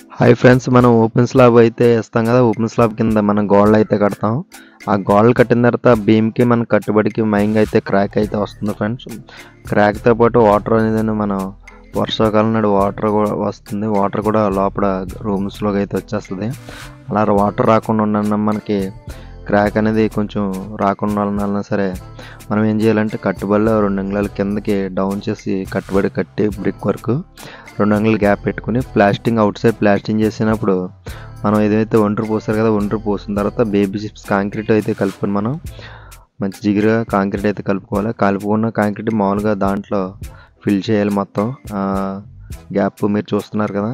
Hi friends, మనం open slab అయితే ఇస్తాం కదా. ఓపెన్ స్లాబ్ కింద మనం గోడలు అయితే కడతాం. ఆ గోడలు కట్టిన తర్వాత బీమ్కి మన కట్టుబడికి మైంగ్ అయితే క్రాక్ అయితే వస్తుంది ఫ్రెండ్స్. క్రాక్తో పాటు వాటర్ అనేది మనం వర్షాకాలం నాడు వాటర్ కూడా వస్తుంది. వాటర్ కూడా లోపల రూమ్స్లోకి అయితే వచ్చేస్తుంది. అలా వాటర్ రాకుండా ఉన్న మనకి క్రాక్ అనేది కొంచెం రాకుండా ఉండాలన్నా సరే మనం ఏం చేయాలంటే కట్టుబడిలో 2 అంగుళాల కిందకి డౌన్ చేసి కట్టుబడి కట్టి బ్రిక్ వర్క్ 2 అంగుళాల గ్యాప్ పెట్టుకుని ప్లాస్టింగ్ అవుట్ సైడ్ ప్లాస్టింగ్ చేసినప్పుడు మనం ఏదైతే ఒంటరి పోస్తారు కదా, ఒంటరి పోసిన తర్వాత బేబీ చిప్స్ కాంక్రీట్ అయితే కలుపుకొని మనం మంచి జిగురుగా కాంక్రీట్ అయితే కలుపుకోవాలి. కలుపుకున్న కాంక్రీట్ మామూలుగా దాంట్లో ఫిల్ చేయాలి. మొత్తం గ్యాప్ మీరు చూస్తున్నారు కదా.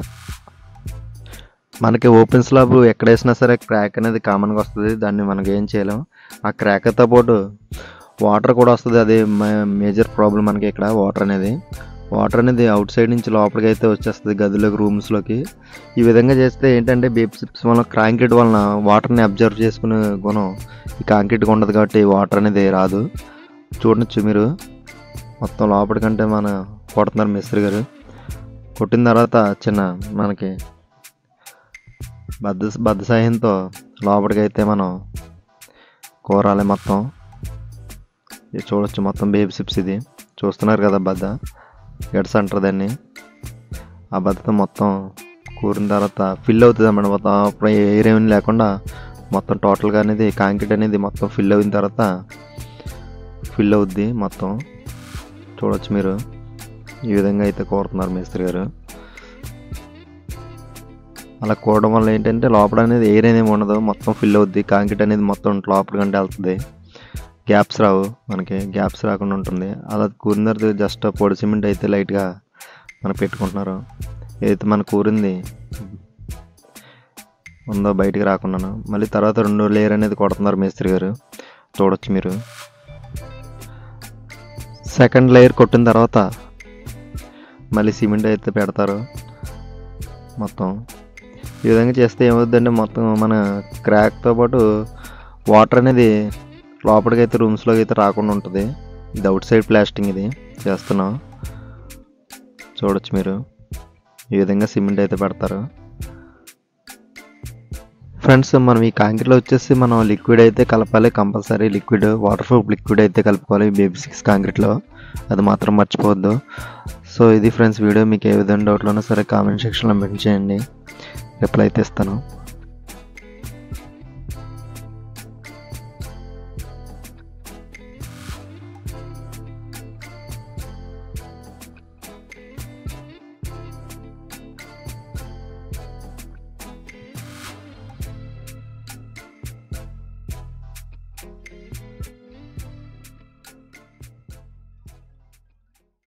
మనకి ఓపెన్ స్లాబ్ ఎక్కడ వేసినా సరే క్రాక్ అనేది కామన్గా వస్తుంది. దాన్ని మనకి ఏం చేయలేము. ఆ క్రాక్తో పాటు వాటర్ కూడా వస్తుంది. అది మేజర్ ప్రాబ్లం మనకి ఇక్కడ. వాటర్ అనేది అవుట్ సైడ్ నుంచి లోపలికి అయితే వచ్చేస్తుంది గదిలోకి, రూమ్స్లోకి. ఈ విధంగా చేస్తే ఏంటంటే బేబీ చిప్స్ వల్ల కాంక్రీట్ వలన వాటర్ని అబ్జర్వ్ చేసుకునే గుణం ఈ కాంక్రీట్గా ఉండదు కాబట్టి వాటర్ అనేది రాదు. చూడవచ్చు మీరు మొత్తం లోపలికంటే మన కొడుతున్నారు మేస్త్రి గారు. కొట్టిన తర్వాత చిన్న మనకి బద్ద సాయంతో లోపలికి అయితే మనం కూరాలి మొత్తం. ఇది చూడొచ్చు మొత్తం బేబీ చిప్స్. ఇది చూస్తున్నారు కదా బద్ద గడ్స్ అంటారు దాన్ని. ఆ బద్దతో మొత్తం కూరిన తర్వాత ఫిల్ అవుతుంది అన్నమాట. మొత్తం అప్పుడు ఎయిర్ ఏమీ లేకుండా మొత్తం టోటల్గా అనేది కాంక్రీట్ అనేది మొత్తం ఫిల్ అయిన తర్వాత ఫిల్ అవుద్ది మొత్తం. చూడొచ్చు మీరు ఈ విధంగా అయితే కోరుతున్నారు మేస్త్రి గారు. అలా కోరడం వల్ల ఏంటంటే లోపల అనేది ఎయిర్ అనేది ఉండదు, మొత్తం ఫిల్ అవుద్ది. కాంక్రీట్ అనేది మొత్తం లోపలికంటే వెళ్తుంది. గ్యాప్స్ రావు, మనకి గ్యాప్స్ రాకుండా ఉంటుంది. అలా కూరిన తర్వాత జస్ట్ పొడి సిమెంట్ అయితే లైట్గా మనం పెట్టుకుంటున్నారు. ఏదైతే మన కూరింది ఉందో బయటికి రాకుండా మళ్ళీ తర్వాత 2 లేయర్ అనేది కొడుతున్నారు మేస్త్రి గారు. చూడొచ్చు మీరు. సెకండ్ లేయర్ కొట్టిన తర్వాత మళ్ళీ సిమెంట్ అయితే పెడతారు మొత్తం. ఈ విధంగా చేస్తే ఏమవుతుందంటే మొత్తం మన క్రాక్తో పాటు వాటర్ అనేది లోపలికి అయితే రూమ్స్లోకి అయితే రాకుండా ఉంటుంది. ఇది అవుట్ సైడ్ ప్లాస్టింగ్ ఇది చేస్తున్నాం. చూడొచ్చు మీరు ఈ విధంగా సిమెంట్ అయితే పెడతారు ఫ్రెండ్స్. మనం ఈ కాంక్రీట్లో వచ్చేసి మనం లిక్విడ్ అయితే కలపాలి compulsory. Liquid water proof liquid అయితే కలుపుకోవాలి బేబీ సిక్స్ కాంక్రీట్లో. అది మాత్రం మర్చిపోవద్దు. సో ఇది ఫ్రెండ్స్ వీడియో. మీకు ఏ విధంగా డౌట్లు ఉన్నా సరే కామెంట్ సెక్షన్లో మెన్షన్ చేయండి, రిప్లై అయితే ఇస్తాను.